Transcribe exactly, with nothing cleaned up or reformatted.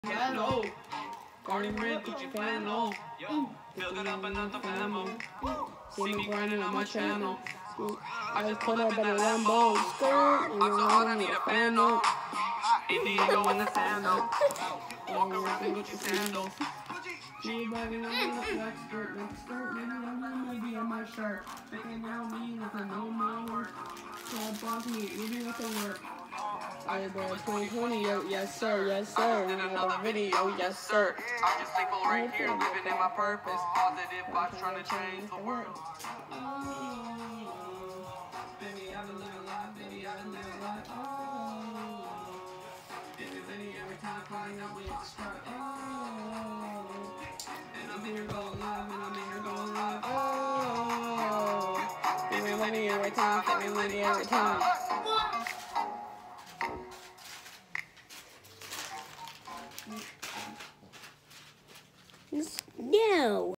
Hello. Cardi Red, Gucci flannel. Feel good up and out the famo. See me grinding on my channel. I just put up in a Lambo skirt. I'm so hot, I need a fan though. Indigo in the sandal. Walk around in Gucci sandals. She bugging on the black skirt, black skirt, maybe I'm maybe on my shirt. Thinking about me with a no more work. So boss me, maybe with the work. I bro twenty twenty, yo, yes sir, yes sir. Another video, yes sir. I'm just thankful right here, living in my purpose. Positive vibes, trying to change the world. Oh, baby, I've been living life, baby, I've been living life. Oh, baby, baby, every time flying up, we extract. Oh, and I'm here going live, and I'm here going live. Oh, baby, let me every time, baby, let me every time. No.